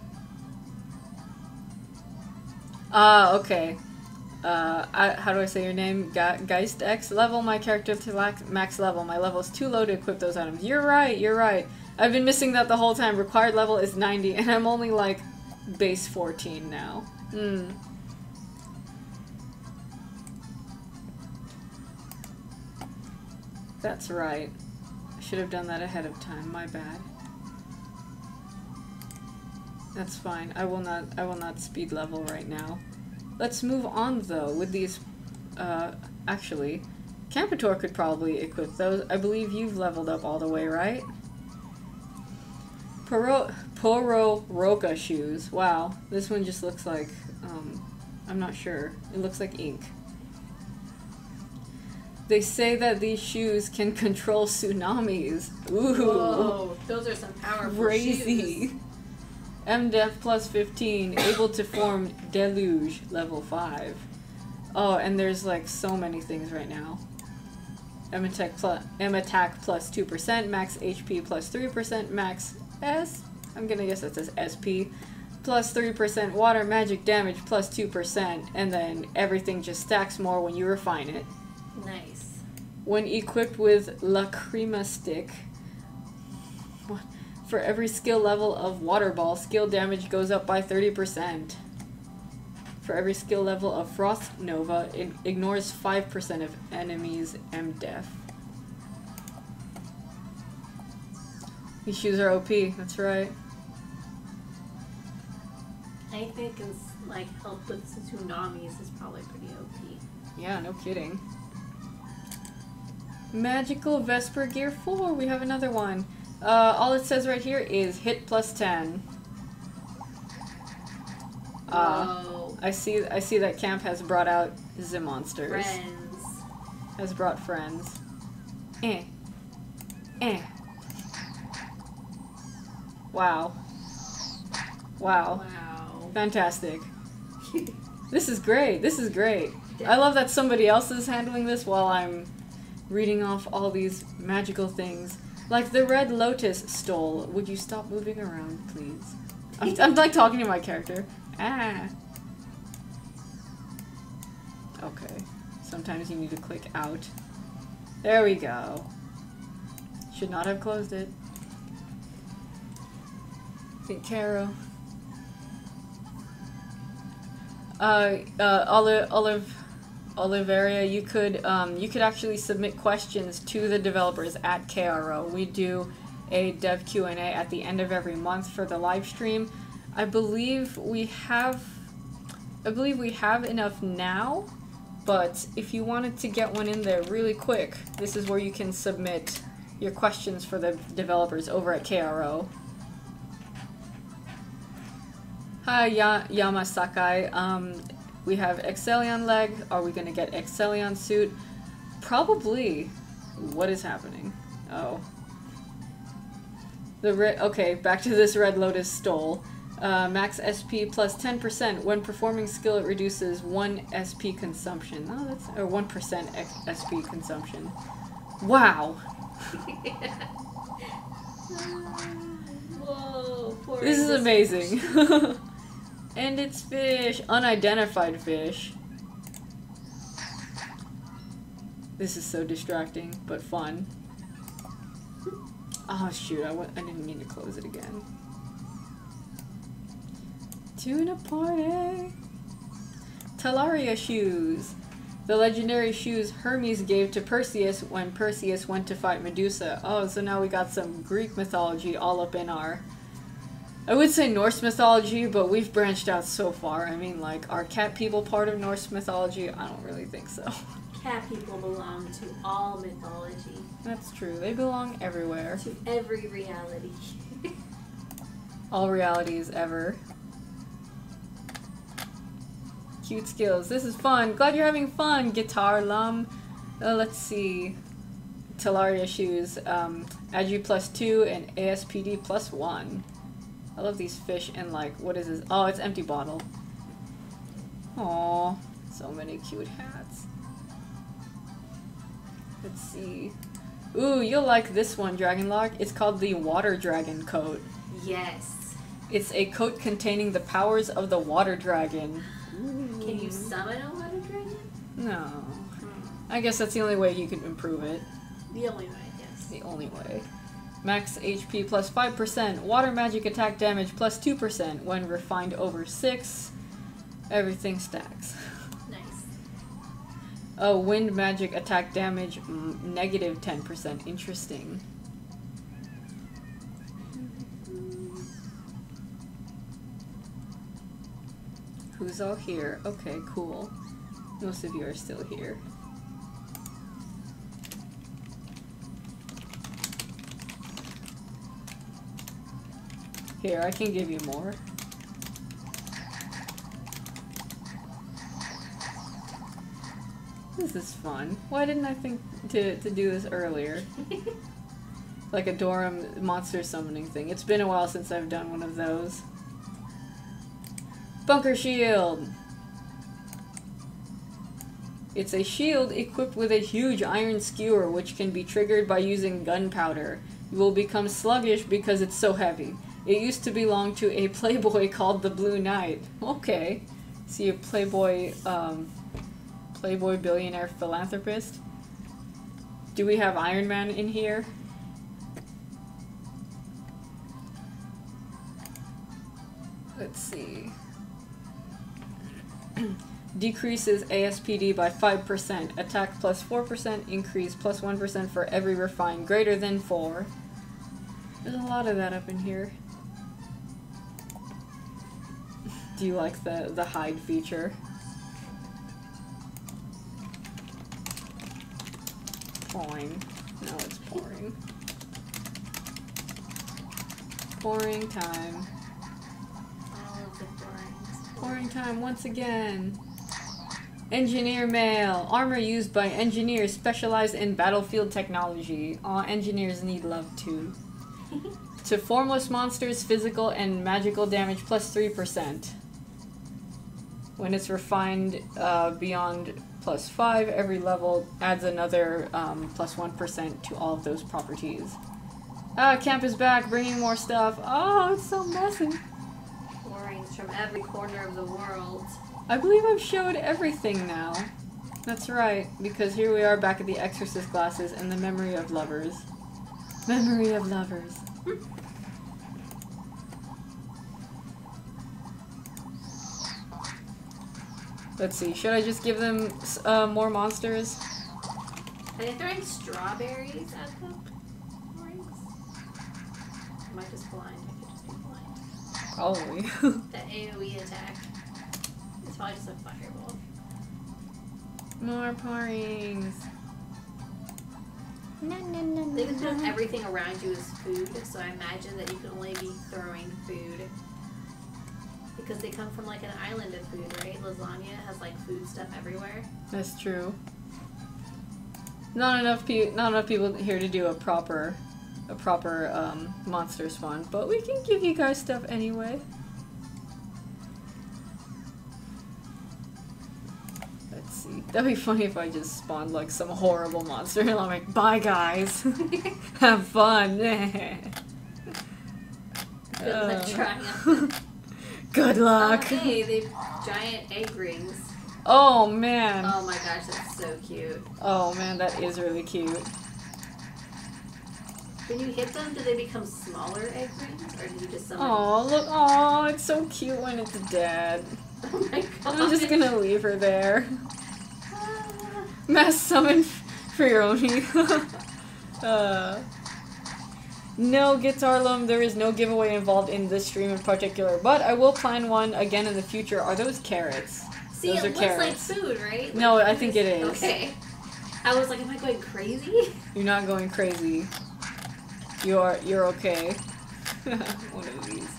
Ah, uh, okay. Uh, I, how do I say your name? Ge Geist X? Level my character to max level. My level is too low to equip those items. You're right, you're right. I've been missing that the whole time. Required level is ninety, and I'm only like base fourteen now. Hmm. That's right. Should have done that ahead of time. My bad. That's fine. I will not. I will not speed level right now. Let's move on though with these. Uh, actually, Campitor could probably equip those. I believe you've leveled up all the way, right? Poro Poro Roca shoes. Wow, this one just looks like. Um, I'm not sure. It looks like ink. They say that these shoes can control tsunamis. Ooh. Whoa, those are some powerful Crazy. shoes. M def plus fifteen, able to form deluge, level five. Oh, and there's like so many things right now. M attack plus, M attack plus two percent, max H P plus three percent, max S, I'm gonna guess that says S P, plus three percent water magic damage plus two percent, and then everything just stacks more when you refine it. Nice. When equipped with Lacrima Stick, for every skill level of Water Ball, skill damage goes up by thirty percent. For every skill level of Frost Nova, it ignores five percent of enemies' M def. These shoes are O P, that's right. Anything that can like help with tsunamis is probably pretty O P. Yeah, no kidding. Magical Vesper Gear four, we have another one. Uh, all it says right here is hit plus ten. Uh, Whoa. I see I see that Camp has brought out the monsters. Friends. Has brought friends. Eh. Eh. Wow. Wow. Wow. Fantastic. This is great. This is great. I love that somebody else is handling this while I'm reading off all these magical things. Like the Red Lotus stole. Would you stop moving around, please? I'm, I'm like talking to my character. Ah. Okay. Sometimes you need to click out. There we go. Should not have closed it. Think Caro. Uh, uh, Olive, Olive, Oliveria, you could, um, you could actually submit questions to the developers at K R O. We do a dev Q and A at the end of every month for the live stream. I believe we have, I believe we have enough now, but if you wanted to get one in there really quick, this is where you can submit your questions for the developers over at K R O. Hi, ya Yama Sakai. Um, we have Excellion leg. Are we gonna get Excellion suit? Probably. What is happening? Oh. The red. Okay, back to this Red Lotus stole. Uh, max S P plus ten percent. When performing skill, it reduces one S P consumption. Oh, that's or one percent S P consumption. Wow. Whoa. Poor This is this amazing. And it's fish. Unidentified fish. This is so distracting, but fun. Oh shoot, I, went, I didn't mean to close it again. Tuna party! Talaria shoes. The legendary shoes Hermes gave to Perseus when Perseus went to fight Medusa. Oh, so now we got some Greek mythology all up in our... I would say Norse mythology, but we've branched out so far. I mean, like, are cat people part of Norse mythology? I don't really think so. Cat people belong to all mythology. That's true. They belong everywhere. To every reality. All realities ever. Cute skills. This is fun. Glad you're having fun, Guitar Lum. Uh, let's see. Talaria shoes. Um, Agi plus two and A S P D plus one. I love these fish and like, what is this? Oh, it's empty bottle. Aww, so many cute hats. Let's see. Ooh, you'll like this one, Dragonlock. It's called the Water Dragon coat. Yes. It's a coat containing the powers of the Water Dragon. Ooh. Can you summon a water dragon? No. Hmm. I guess that's the only way you can improve it. The only way, yes. The only way. Max H P plus five percent. Water magic attack damage plus two percent. When refined over six, everything stacks. Nice. Oh, wind magic attack damage mm, negative ten percent. Interesting. Who's all here? Okay, cool. Most of you are still here. Here, I can give you more. This is fun. Why didn't I think to, to do this earlier? Like a Dorum monster summoning thing. It's been a while since I've done one of those. Bunker shield! It's a shield equipped with a huge iron skewer which can be triggered by using gunpowder. You will become sluggish because it's so heavy. It used to belong to a playboy called the Blue Knight. Okay. See a playboy, um, playboy billionaire philanthropist? Do we have Iron Man in here? Let's see. Decreases A S P D by five percent. Attack plus four percent. Increase plus one percent for every refine greater than four. There's a lot of that up in here. Do you like the, the hide feature? Pouring. No, it's pouring. Pouring time. All of the bourings. Pouring time once again. Engineer mail. Armor used by engineers specialized in battlefield technology. Aw, engineers need love too. To formless monsters, physical and magical damage plus three percent. When it's refined uh, beyond plus five, every level adds another um, plus one percent to all of those properties. Ah, camp is back, bringing more stuff. Oh, it's so messy. Warnings from every corner of the world. I believe I've showed everything now. That's right, because here we are back at the Exorcist glasses and the memory of lovers. Memory of lovers. Let's see, should I just give them uh, more monsters? Are they throwing strawberries at the rings? Am I just blind? I could just be blind. Probably. The AoE attack. It's probably just a fireball. More porrings. No, no, no, They no, can no. everything around you is food, so I imagine that you can only be throwing food. Because they come from like an island of food, right? Lasagna has like food stuff everywhere. That's true. Not enough pe not enough people here to do a proper, a proper um, monster spawn, but we can give you guys stuff anyway. Let's see. That'd be funny if I just spawned like some horrible monster and I'm like, bye guys, have fun. Good luck Uh. trying. Good luck. Okay, they giant egg rings. Oh man. Oh my gosh, that's so cute. Oh man, that is really cute. When you hit them, do they become smaller egg rings, or do you just summon? Oh look! Oh, it's so cute when it's dead. Oh my god. I'm just gonna leave her there. Ah. Mass summon for your own ego. uh, no, Guitarlum, there is no giveaway involved in this stream in particular, but I will plan one again in the future. Are those carrots? See, Those it are looks carrots. like food, right? No, Like, I think it is. Okay. I was like, am I going crazy? You're not going crazy. You're you're okay. One of these.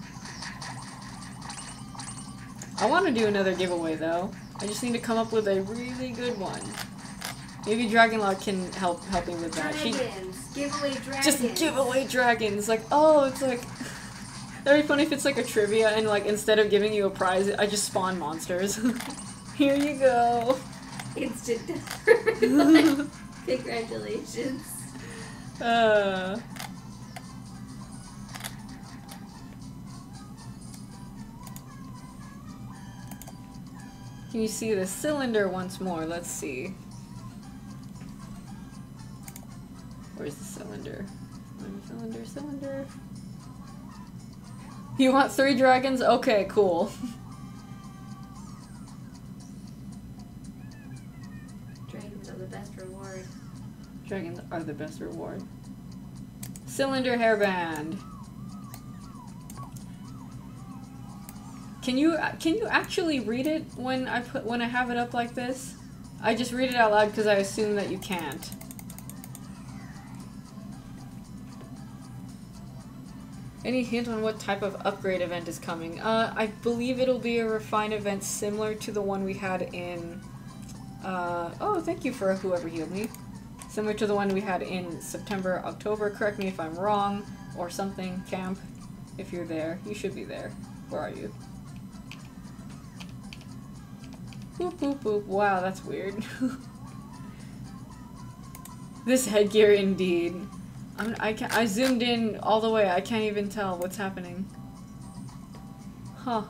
I want to do another giveaway though. I just need to come up with a really good one. Maybe Dragonlock can help help me with that. She Dragons. Giveaway dragons. just give away dragons. Like, oh, it's like that'd be funny if it's like a trivia and like instead of giving you a prize, I just spawn monsters. Here you go. Instant death for everyone. Congratulations. Uh. Can you see the cylinder once more? Let's see. Where's the cylinder? Cylinder, cylinder. You want three dragons? Okay, cool. Dragons are the best reward. Dragons are the best reward. Cylinder hairband. Can you can you actually read it when I put when I have it up like this? I just read it out loud because I assume that you can't. Any hint on what type of upgrade event is coming? Uh, I believe it'll be a refine event similar to the one we had in. Uh, oh, thank you for whoever healed me. Similar to the one we had in September, October. Correct me if I'm wrong or something. Camp, if you're there, you should be there. Where are you? Boop boop boop. Wow, that's weird. This headgear indeed. I'm, I, can, I zoomed in all the way. I can't even tell what's happening. Huh.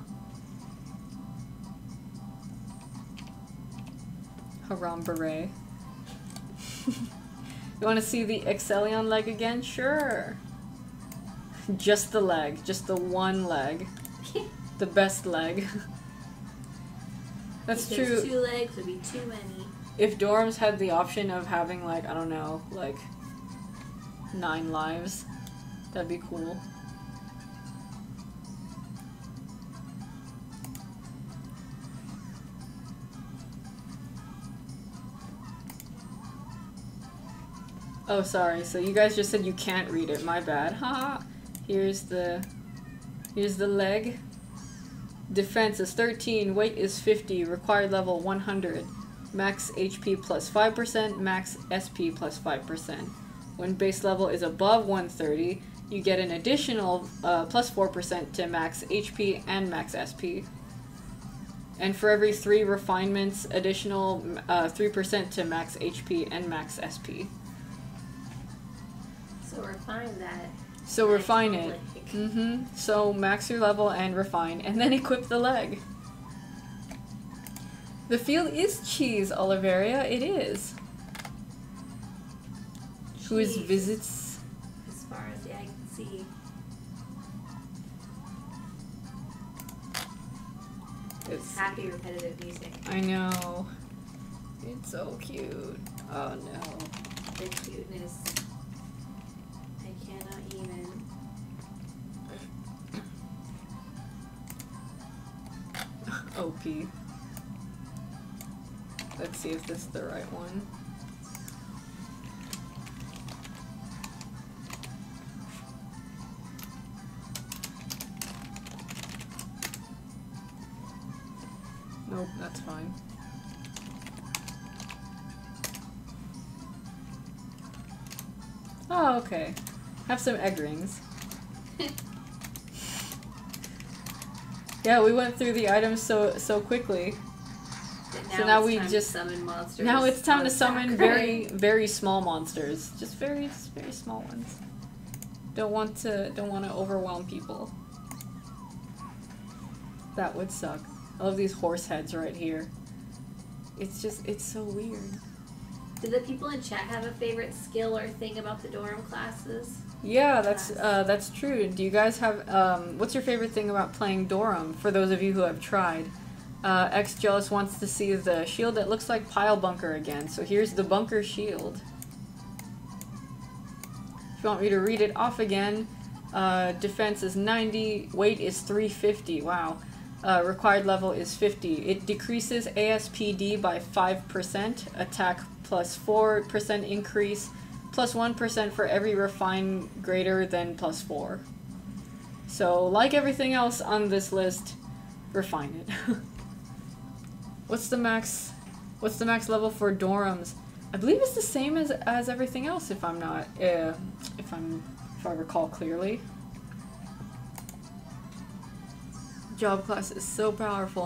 Haram beret. You want to see the Excellion leg again? Sure. Just the leg. Just the one leg. The best leg. That's Because true. two legs would be too many. If dorms had the option of having, like, I don't know, like, nine lives, that'd be cool. Oh, sorry. So you guys just said you can't read it. My bad. Haha. Here's the... Here's the leg. Defense is thirteen, weight is fifty, required level one hundred, max H P plus five percent, max S P plus five percent. When base level is above one thirty, you get an additional uh, plus four percent to max H P and max S P. And for every three refinements, additional uh, three percent to max H P and max S P. So refine that. So refine it. Mm-hmm. So max your level and refine, and then equip the leg. The field is cheese, Oliveria. It is. Cheese. Who is visits? As far as the eye can see. It's happy repetitive music. I know. It's so cute. Oh no. The cuteness. I cannot even. O P. Let's see if this is the right one. Nope, that's fine. Oh, okay. Have some egg rings. Yeah, we went through the items so so quickly. Now so now it's we time just to summon monsters. Now it's time to on summon Sakurai. very very small monsters. Just very very small ones. Don't want to don't want to overwhelm people. That would suck. I love these horse heads right here. It's just it's so weird. Do the people in chat have a favorite skill or thing about the Dorum classes? Yeah, that's uh, that's true. Do you guys have um, what's your favorite thing about playing Dorum? For those of you who have tried, uh, X Jealous wants to see the shield that looks like Pile Bunker again. So here's the Bunker shield. If you want me to read it off again, uh, defense is ninety, weight is three fifty. Wow. Uh, required level is fifty. It decreases A S P D by five percent, attack plus four percent increase, plus one percent for every refine greater than plus four. So, like everything else on this list, refine it. What's the max, what's the max level for Dorums? I believe it's the same as, as everything else, if I'm not, uh, if I'm, if I recall clearly. Job class is so powerful.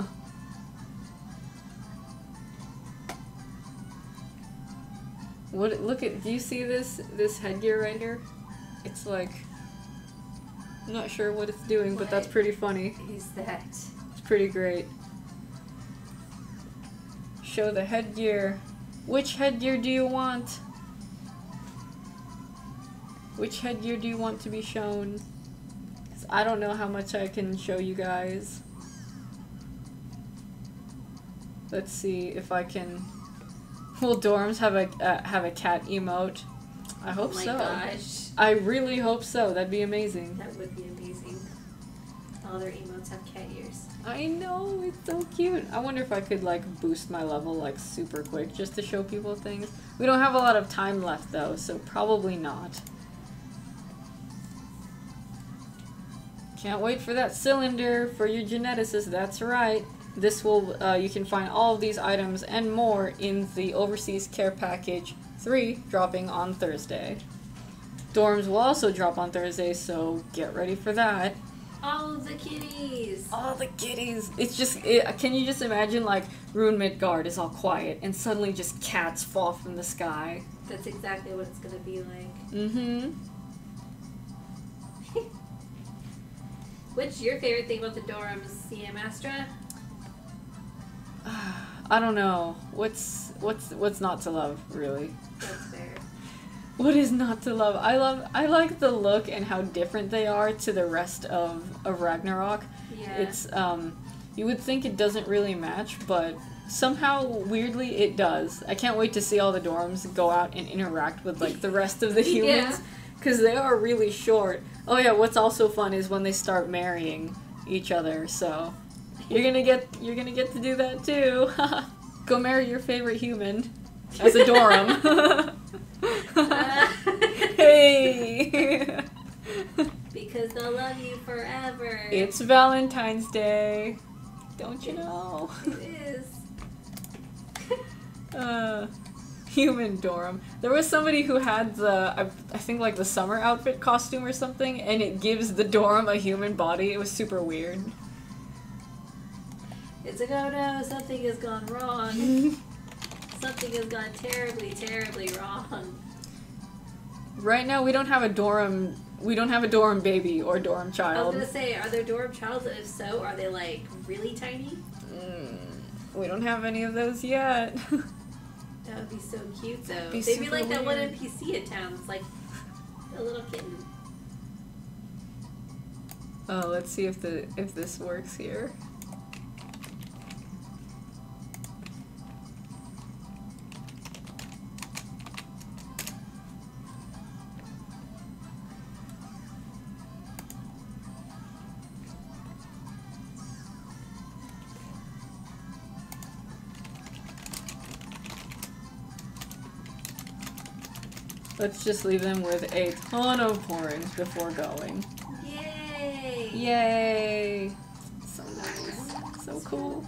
What? Look at. Do you see this this headgear right here? It's like. I'm not sure what it's doing, What but that's pretty funny. is that? It's pretty great. Show the headgear. Which headgear do you want? Which headgear do you want to be shown? I don't know how much I can show you guys. Let's see if I can. Will Dorms have a uh, have a cat emote? I hope oh my so. gosh. I really hope so. That'd be amazing. That would be amazing. All their emotes have cat ears. I know, it's so cute. I wonder if I could like boost my level like super quick just to show people things. We don't have a lot of time left though, so probably not. Can't wait for that cylinder for your geneticist, that's right. This will, uh, you can find all of these items and more in the Overseas Care Package three, dropping on Thursday. Dorms will also drop on Thursday, so get ready for that. All the kitties! All the kitties! It's just, it, can you just imagine like Rune Midgard is all quiet and suddenly just cats fall from the sky? That's exactly what it's gonna be like. Mm-hmm. What's your favorite thing about the Dorums, C M Astra? I don't know. What's what's what's not to love, really? That's fair. What is not to love? I love I like the look and how different they are to the rest of, of Ragnarok. Yeah. It's um you would think it doesn't really match, but somehow weirdly it does. I can't wait to see all the Dorms go out and interact with like the rest of the humans. Yeah. Because they are really short. Oh yeah, what's also fun is when they start marrying each other, so you're gonna get you're gonna get to do that too. Go marry your favorite human as a Dorum. Uh, Hey! because they'll love you forever. It's Valentine's Day. Don't you know? It is. Uh Human Dorum. There was somebody who had the, I, I think like the summer outfit costume or something, and it gives the Dorum a human body. It was super weird. It's like, oh no, something has gone wrong. Something has gone terribly, terribly wrong. Right now, we don't have a dorm. We don't have a dorm baby or dorm I was child. gonna say, are there dorm childs? And if so, are they like really tiny? Mm, we don't have any of those yet. That would be so cute, though. Be They'd be super like that one weird. N P C in town. It's like a little kitten. Oh, let's see if the if this works here. Let's just leave them with a ton of porins before going. Yay! Yay! So nice. So cool.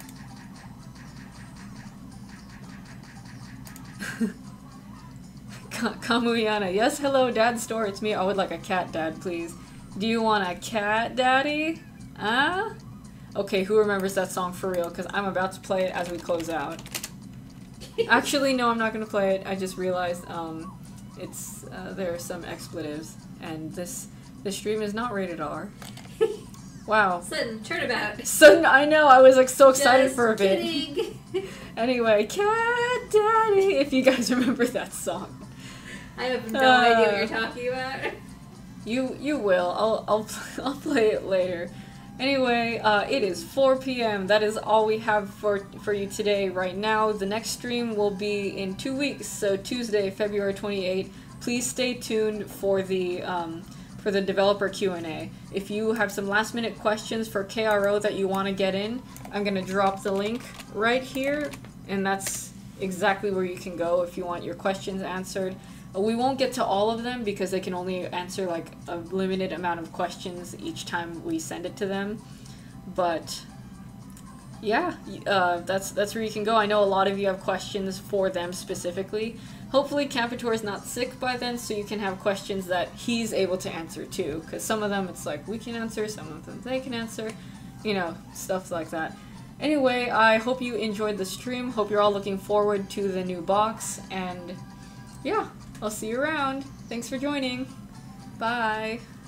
Ka- Kamuyana. Yes, hello, Dad Store. It's me. I would like a cat, Dad, please. Do you want a cat, Daddy? Huh? Okay, who remembers that song for real? Because I'm about to play it as we close out. Actually, no, I'm not going to play it. I just realized um, it's uh, there are some expletives, and this this stream is not rated R. Wow. Sudden turnabout. So I know, I was like so excited Just for a bit. kidding. Anyway, Cat Daddy, if you guys remember that song. I have no Uh, idea what you're talking about. You you will. I'll I'll I'll play it later. Anyway, uh, it is four p m That is all we have for for you today. Right now, the next stream will be in two weeks, so Tuesday, February twenty-eighth. Please stay tuned for the um, for the developer Q and A. If you have some last minute questions for K R O that you want to get in, I'm gonna drop the link right here, and that's exactly where you can go if you want your questions answered. We won't get to all of them because they can only answer like a limited amount of questions each time we send it to them. But yeah, uh, that's that's where you can go. I know a lot of you have questions for them specifically. Hopefully Campitor is not sick by then, so you can have questions that he's able to answer too. Because some of them it's like we can answer, some of them they can answer, you know, stuff like that. Anyway, I hope you enjoyed the stream. Hope you're all looking forward to the new box, and yeah. I'll see you around. Thanks for joining. Bye.